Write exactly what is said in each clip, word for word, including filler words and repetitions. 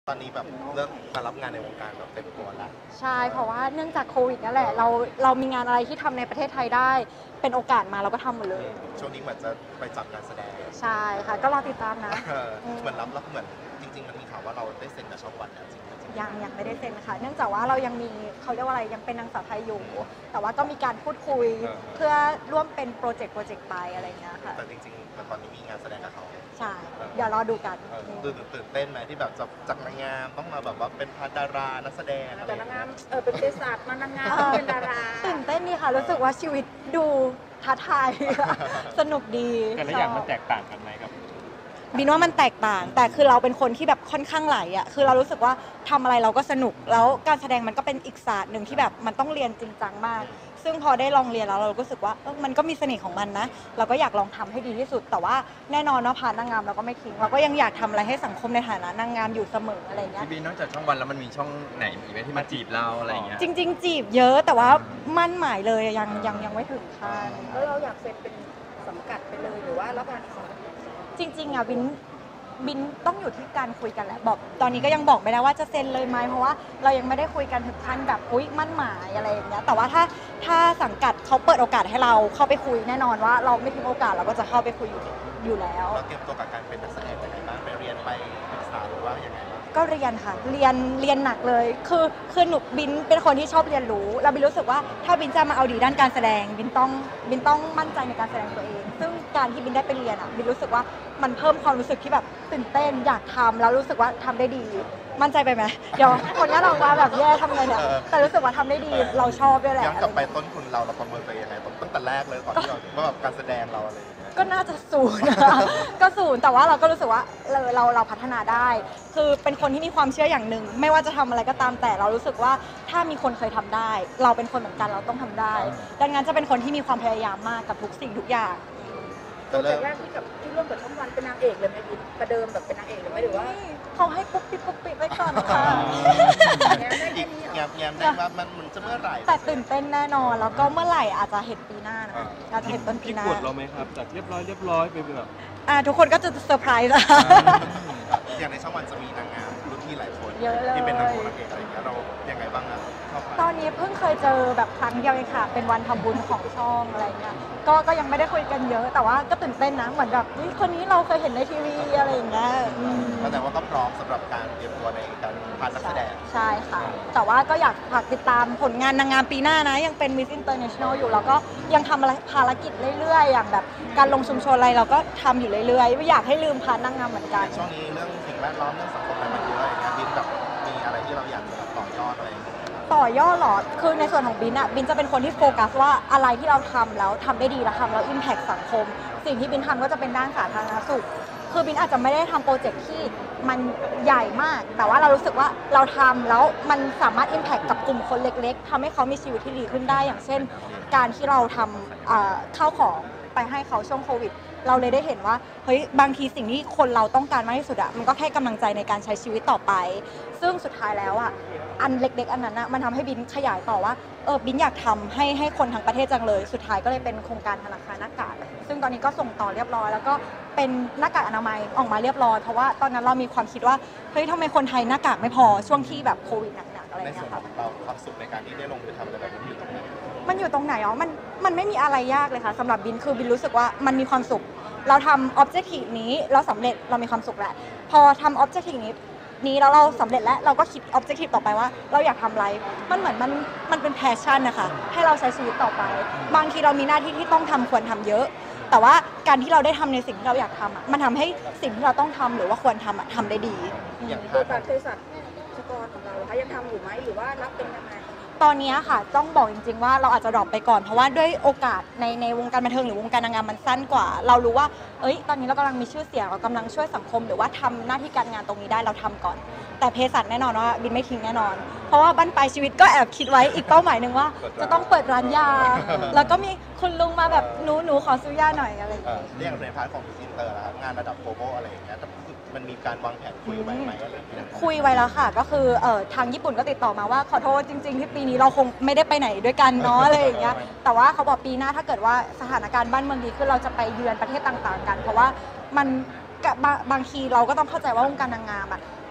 ตอนนี้แบบเลิกมารับงานในวงการแบบเต็มตัวแล้วใช่เพราะว่าเนื่องจากโควิดนั่นแหละเราเรามีงานอะไรที่ทำในประเทศไทยได้เป็นโอกาสมาเราก็ทำหมดเลยช่วงนี้เหมือนจะไปจับการแสดงใช่ค่ะก็รอติดตามนะเหมือนรับแล้วเหมือนจริงๆมันมีข่าวว่าเราได้เซ็นกับช่องวันแล้วจริงๆยังยังไม่ได้เซ็นค่ะเนื่องจากว่าเรายังมีเขาเรียกว่าอะไรยังเป็นนางสาวไทยอยู่แต่ว่าก็มีการพูดคุยเพื่อร่วมเป็นโปรเจกต์โปรเจกต์ไปอะไรเงี้ยค่ะแต่จริงๆตอนนี้มีงานแสดงกับเขาใช่เดี๋ยวรอดูกันตื่นตื่นเต้นไหมที่แบบจากนางงามต้องมาแบบว่าเป็นพาดารานักแสดงอะไรจากนางงามเออเป็นเภสัชมานางงามเป็นดาราตื่นเต้นดีค่ะรู้สึกว่าชีวิตดูท้าทายสนุกดีแต่ละอย่างมันแตกต่างกันไหมครับบินว่ามันแตกต่างแต่คือเราเป็นคนที่แบบค่อนข้างไหลอ่ะคือเรารู้สึกว่าทำอะไรเราก็สนุกแล้วการแสดงมันก็เป็นอีกศาสตร์หนึ่งที่แบบมันต้องเรียนจริงจังมากซึ่งพอได้ลองเรียนแล้วเราก็รู้สึกว่ามันก็มีเสน่ห์ของมันนะเราก็อยากลองทำให้ดีที่สุดแต่ว่าแน่นอนว่าผ่านนางงามเราก็ไม่ทิ้งเราก็ยังอยากทำอะไรให้สังคมในฐานะนางงามอยู่เสมออะไรเงี้ยพี่บีนอกจากช่องวันแล้วมันมีช่องไหนอีกไหมที่มาจีบเราอะไรเงี้ยจริงๆจีบเยอะแต่ว่ามั่นหมายเลยยังยังยังไม่ถึงขั้นแล้วเราอยากเซ็นเป็นสังกัดไปเลยหรือว่ารับงานอิสระจริงๆอ่ะบินบินต้องอยู่ที่การคุยกันแหละบอกตอนนี้ก็ยังบอกไม่ได้ว่าจะเซ็นเลยไหมเพราะว่าเรายังไม่ได้คุยกันถึงขั้นแบบอุ๊ยมั่นหมายอะไรอย่างเงี้ยแต่ว่าถ้าถ้าสังกัดเขาเปิดโอกาสให้เราเข้าไปคุยแน่นอนว่าเราไม่ทิ้งโอกาสเราก็จะเข้าไปคุยอยู่อยู่แล้วเราเตรียมตัวกับการเป็นนักแสดงยังไงบ้างไปเรียนไปศึกษาหรือว่ายังไงบ้างก็เรียนค่ะเรียนเรียนหนักเลยคือคือหนูบินเป็นคนที่ชอบเรียนรู้แล้วบินรู้สึกว่าถ้าบินจะมาเอาดีด้านการแสดงบินต้องบินต้องมั่นใจในการแสดงตัวเองซึ่งการที่บินได้ไปเรียนอ่ะบินรู้สึกว่ามันเพิ่มความรู้สึกที่แบบตื่นเต้นอยากทำแล้วรู้สึกว่าทำได้ดีมั่นใจไปไหมเดี๋ยวคนนี้เรามาแบบแย่ทำไงเนี่ยแต่รู้สึกว่าทำได้ดีเราชอบด้วยแหละย้อนกลับไปต้นทุนเราเราประเมินตัวเองยังไงตั้งแต่แรกเลยตอนที่เราว่าแบบการแสดงเราอะไรอย่างเงี้ยก็น่าจะศูนย์ก็ศูนย์แต่ว่าเราก็รู้สึกว่าเราเราเราพัฒนาได้คือเป็นคนที่มีความเชื่ออย่างหนึ่งไม่ว่าจะทำอะไรก็ตามแต่เรารู้สึกว่าถ้ามีคนเคยทำได้เราเป็นคนเหมือนกันเราต้องทำได้ดังนั้นจะเป็นคนที่มีความพยายามมากกับทุกสิ่งทุกอย่างโปรเจกต์แรกที่กับที่ร่วมกับช่องวันเป็นนางเอกเลยไหมบินประเดิมแบบเป็นนางเอกเลยไหมหรือว่าเขาให้ปุ๊บปิ๊บปุ๊บปิ๊บไว้ก่อนค่ะอีกแง้มแง้มได้ว่ามันมันจะเมื่อไหร่แต่ตื่นเต้นแน่นอนแล้วก็เมื่อไหร่อาจจะเห็นปีหน้านะอาจจะเห็นต้นปีหน้ากดเราไหมครับจากเรียบร้อยเรียบร้อยไปแบบอ่าทุกคนก็จะเซอร์ไพรส์อะอย่างในช่องวันจะมีนางงามรุ่นพี่หลายคนเยอะเลยที่เป็นนางโงนางเอกอะไรอย่างเงี้ยเรายังไงบ้างอะตอนนี้เพิ่งเคยเจอแบบครั้งเดียวเองค่ะเป็นวันทำบุญของช่องอะไรเงี้ยก็ก็ยังไม่ได้คุยกันเยอะแต่ว่าก็ตื่นเต้นนะเหมือนแบบคนนี้เราเคยเห็นในทีวีอะไรอย่างเงี้ยก็แต่ว่าก็พร้อมสำหรับการเตรียมตัวในการพานักแสดงใช่ค่ะแต่ว่าก็อยากฝากติดตามผลงานนางงามปีหน้านะยังเป็น Miss International อยู่แล้วก็ยังทำอะไรภารกิจเรื่อยๆอย่างแบบการลงชุมชนอะไรเราก็ทำอยู่เรื่อยๆไม่อยากให้ลืมพานางงามเหมือนกันช่วงนี้เรื่องสิ่งแวดล้อมเรื่องสังคมอะไรมันเยอะอย่างเงี้ยบินแบบมีอะไรที่เราอยากจะต่อยอดอะไรต่อยอดหรอคือในส่วนของบินอะบินจะเป็นคนที่โฟกัสว่าอะไรที่เราทำแล้วทำได้ดีแล้วทำแล้วอิมแพคสังคมสิ่งที่บินทำก็จะเป็นด้านสาธารณสุขคือบินอาจจะไม่ได้ทำโปรเจกต์ที่มันใหญ่มากแต่ว่าเรารู้สึกว่าเราทำแล้วมันสามารถอิมแพคกับกลุ่มคนเล็กๆทำให้เขามีชีวิตที่ดีขึ้นได้อย่างเช่นการที่เราทำข้าวของไปให้เขาช่วงโควิดเราเลยได้เห็นว่าเฮ้ยบางทีสิ่งที่คนเราต้องการมากที่สุดอะมันก็แค่กำลังใจในการใช้ชีวิตต่อไปซึ่งสุดท้ายแล้วอะอันเล็กๆอันนั้นนะมันทำให้บินขยายต่อว่าเออบินอยากทำให้ให้คนทั้งประเทศจังเลยสุดท้ายก็เลยเป็นโครงการธนาคารหน้ากากซึ่งตอนนี้ก็ส่งต่อเรียบร้อยแล้วก็เป็นหน้ากากอนามัยออกมาเรียบร้อยเพราะว่าตอนนั้นเรามีความคิดว่าเฮ้ยทำไมคนไทยหน้ากากไม่พอช่วงที่แบบโควิดหนักๆอะไรอย่างเงี้ยค่ะเราความสุขในการที่ได้ลงมือทำอะไรแบบนี้อยู่ตรงไหนมันอยู่ตรงไหนอ๋อมันมันไม่มีอะไรยากเลยค่ะสำหรับบินคือบินรู้สึกว่ามันมีความสุขเราทำ objective นี้เราสำเร็จเรามีความสุขแหละพอทำ objective นี้นี้แล้วเราสำเร็จแล้วเราก็คิด objective ต่อไปว่าเราอยากทำอะไรมันเหมือนมันมันเป็น passion นะคะให้เราใช้ชีวิตต่อไปบางทีเรามีหน้าที่ที่ต้องทำควรทำเยอะแต่ว่าการที่เราได้ทำในสิ่งที่เราอยากทำอ่ะมันทำให้สิ่งที่เราต้องทำหรือว่าควรทำอ่ะทำได้ดีอย่างตัวการเภสัชกรของเราคะยังทำอยู่ไหมหรือว่ารับเป็นยังไงตอนนี้ค่ะต้องบอกจริงๆว่าเราอาจจะดรอปไปก่อนเพราะว่าด้วยโอกาสในในวงการบันเทิงหรือวงการนางงามมันสั้นกว่าเรารู้ว่าเอ้ยตอนนี้เรากำลังมีชื่อเสียงเรากำลังช่วยสังคมหรือว่าทำหน้าที่การงานตรงนี้ได้เราทำก่อนแต่เภสัชแน่นอนว่าบินไม่ทิ้งแน่นอนเพราะว่าบั้นปลายชีวิตก็แอบคิดไว้อีกเป้าหมายหนึ่งว่าจะต้องเปิดร้านยาแล้วก็มีคุณลุงมาแบบหนูหนูขอซื้อยาหน่อยอะไรอย่างเงี้ยเรื่องในพาร์ทของบิสเนสแล้วงานระดับโกลบอลอะไรอย่างเงี้ยมันมีการวางแผนคุยไว้ไหมอะไรอย่างเงี้ยคุยไว้แล้วค่ะก็คือเอ่อทางญี่ปุ่นก็ติดต่อมาว่าขอโทษจริงๆที่ปีนี้เราคงไม่ได้ไปไหนด้วยกันเนาะอะไรอย่างเงี้ยแต่ว่าเขาบอกปีหน้าถ้าเกิดว่าสถานการณ์บ้านเมืองดีขึ้นเราจะไปเยือนประเทศต่างๆกันเพราะว่ามันบางทีเราก็ต้องเข้าใจว่าวงการนางงามอ่ะ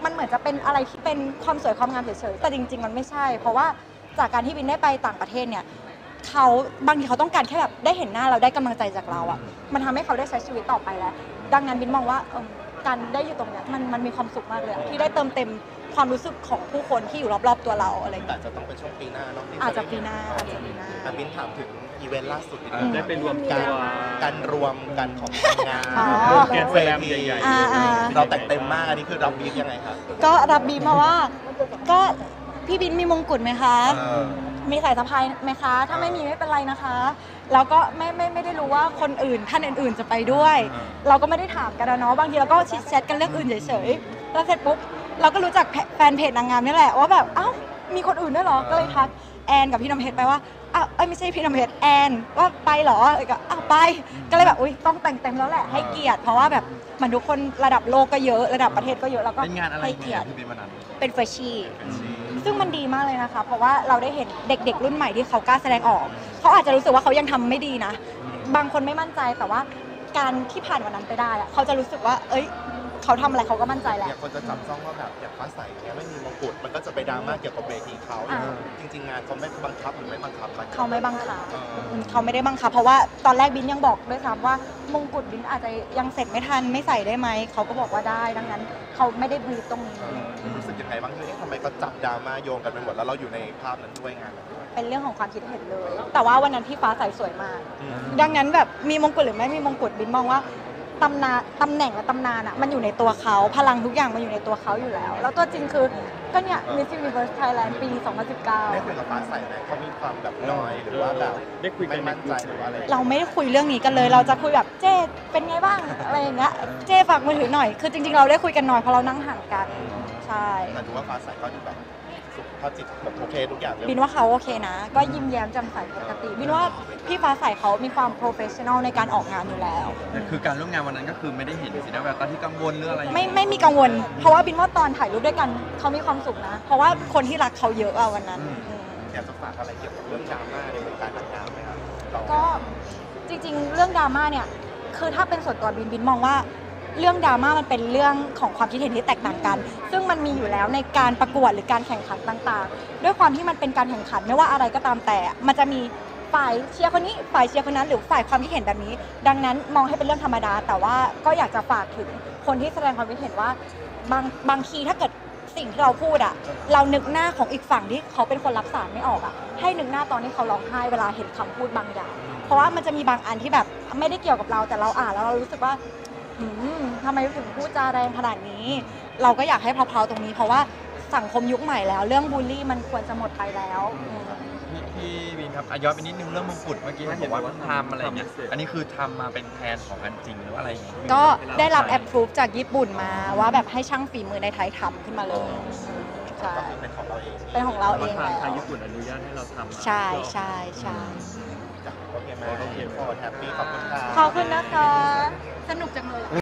มันเหมือนจะเป็นอะไรที่เป็นความสวยความงามเฉยๆแต่จริงๆมันไม่ใช่ เพราะว่าจากการที่บินได้ไปต่างประเทศเนี่ยเขาบางทีเขาต้องการแค่แบบได้เห็นหน้าเราได้กำลังใจจากเราอ่ะมันทำให้เขาได้ใช้ชีวิตต่อไปแล้วดังนั้นบินมองว่าเออการได้อยู่ตรงเนี้ยมันมันมีความสุขมากเลยอะที่ได้เติมเต็มความรู้สึกของผู้คนที่อยู่รอบๆตัวเราอะไรอย่างแต่เงี้ยจะต้องเป็นช่วงปีหน้าเนาะที่อาจจะปีหน้าอาจจะปีหน้าอ่ะบินถามถึงอีเวนต์ล่าสุดนิดนึอืงมได้ไปรวมการตัวการรวมกันของงานอ๋อแกนแสลมใหญ่ๆอ่าอ่าเราแต่งเต็มมากอันนี้คือรับบีฟยังไงครับก็รับบีมาว่าก็พี่บินมีมงกุฎไหมคะเออมีสายสะพายไหมคะ ถ้าไม่มีไม่เป็นไรนะคะ แล้วก็ไม่ไม่ไม่ได้รู้ว่าคนอื่นท่านอื่นๆจะไปด้วย เราก็ไม่ได้ถามกันนะเนาะ บางทีเราก็ชิดแชทกันเรื่องอื่นเฉยๆ แล้วเสร็จปุ๊บเราก็รู้จักแฟนเพจนางงามนี่แหละว่าแบบเอ้ามีคนอื่นด้วยเหรอ ก็เลยทักแอนกับพี่น้ำเพชรไปว่าอ้าวเอ้ยไม่ใช่พี่น้ำเพชรแอนว่าไปเหรอเอ้ยก็อ้าวไป ก็เลยแบบอุ้ยต้องแต่งเต็มแล้วแหละให้เกียรติเพราะว่าแบบมันทุกคนระดับโลกก็เยอะระดับประเทศก็เยอะแล้วก็เป็นงานอะไรให้เนี่เกียยรติพี่บินวันนั้นเป็นเฟรชชี่ ซึ่งมันดีมากเลยนะคะ เพราะว่าเราได้เห็นเด็กๆรุ่นใหม่ที่เขากล้าแสดงออก เขาอาจจะรู้สึกว่าเขายังทำไม่ดีนะ บางคนไม่มั่นใจแต่ว่าการที่ผ่านวันนั้นไปได้อะเขาจะรู้สึกว่า เอ้ย เขาทำอะไรเขาก็มั่นใจแหละเนี่ยคนจะจับจ้องว่าแบบอย่างฟ้าใสเนี่ยไม่มีมงกุฎมันก็จะไปดราม่าเกี่ยวกับเวทีเขาอ่าจริง ๆ งานเขาไม่บังคับหรือไม่บังคับกันเขาไม่บังคับเอออืมเขาไม่ได้บังคับ เพราะว่าตอนแรกบินยังบอกด้วยซ้ำว่ามงกุฎบินอาจจะยังเสร็จไม่ทันไม่ใส่ได้ไหม เขาก็บอกว่าได้ ดังนั้นเขาไม่ได้บรีฟตรงนี้เออรู้สึกยังไงบ้างคือเอ๊ะทำไมก็จับดราม่าโยงกันไปหมดแล้วเราอยู่ในภาพนั้นด้วยงานนั้นด้วยเป็นเรื่องของความคิดเห็นเลย แต่ว่าวันนั้นพี่ฟ้าใสสวยมากอืมดังนั้นแบบมีมงกุฎหรือไม่มีมงกุฎบินมองว่าตำนานตำแหน่งและตำนานอ่ะมันอยู่ในตัวเขาพลังทุกอย่างมันอยู่ในตัวเขาอยู่แล้ว แล้วตัวจริงคือก็เนี่ย Miss Universe Thailand ปี สองพันสิบเก้าได้คุยกับฟ้าใสไหมเขามีความแบบน้อยหรือว่าแบบได้คุยกันไม่มั่นใจหรือว่าอะไรเราไม่ได้คุยเรื่องนี้กันเลย เราจะคุยแบบเจ๊เป็นไงบ้างอะไรอย่างเงี้ยเจ๊ฝากมือถือหน่อยคือจริงๆเราได้คุยกันน้อยเพราะเรานั่งห่างกันใช่แต่ดูว่าฟ้าใสก็ดูแบบสุขภาพจิตแบบโอเคทุกอย่างเลยบินว่าเขาโอเคนะ ก็ยิ้มแย้มแจ่มใสปกติบินว่าพี่ฟ้าใสเขามีความโปรเฟชชั่นอลในการออกงานอยู่แล้วแต่คือการร่วมงานวันนั้นก็คือไม่ได้เห็นสีหน้าแววตาที่กังวลหรืออะไรอย่างไม่เงี้ยไม่มีกังวล เพราะว่าบินว่าตอนถ่ายรูปด้วยกันเขามีความสุขนะ เพราะว่าคนที่รักเขาเยอะอะวันนั้นอืมอยากจะฝากอะไรเกี่ยวกับเรื่องดราม่าในวงการนางงามไหมครับเราก็จริงๆ เรื่องดราม่าเนี่ยคือถ้าเป็นส่วนตัวบินบินมองว่าเรื่องดราม่ามันเป็นเรื่องของความคิดเห็นที่แตกต่างกัน ซึ่งมันมีอยู่แล้วในการประกวดหรือการแข่งขันต่างๆ ด้วยความที่มันเป็นการแข่งขันไม่ว่าอะไรก็ตามแต่ มันจะมีฝ่ายเชียร์คนนี้ฝ่ายเชียร์คนนั้นหรือฝ่ายความคิดเห็นแบบนี้ ดังนั้นมองให้เป็นเรื่องธรรมดา แต่ว่าก็อยากจะฝากถึงคนที่แสดงความคิดเห็นว่าบางบางทีถ้าเกิดสิ่งที่เราพูดอะเรานึกหน้าของอีกฝั่งที่เขาเป็นคนรับสารไม่ออกอะให้นึกหน้าตอนที่เขาร้องไห้เวลาเห็นคำพูดบางอย่าง เพราะว่ามันจะมีบางอันที่แบบไม่ได้เกี่ยวกับเราแต่เราอ่านแล้วเรารู้สึกว่าอืมทำไมถึงพูดจาแรงขนาดนี้ เราก็อยากให้เพลาๆตรงนี้ เพราะว่าสังคมยุคใหม่แล้ว เรื่องบูลลี่มันควรจะหมดไปแล้วอืมพี่พี่บินครับอ่ะย้อนไปนิดนึงเรื่องมงกุฎเมื่อกี้เห็นบอกว่าเพิ่งทำอะไรอย่างเงี้ยอันนี้คือทำมาเป็นแทนของอันจริงหรือว่าอะไรอย่างเงี้ยก็ได้รับแอปพรูฟจากญี่ปุ่นมาว่าแบบให้ช่างฝีมือในไทยทำขึ้นมาเลยใช่ก็คือเป็นของเราเองเป็นของเราเองทางแล้วไทยญี่ปุ่นอนุญาตให้เราทำใช่ใช่ใช่จ้ะโอเคไหมโอเคโฟร์แฮปปี้ขอบคุณค่ะขอบคุณนะคะ สนุกจังเลยอะ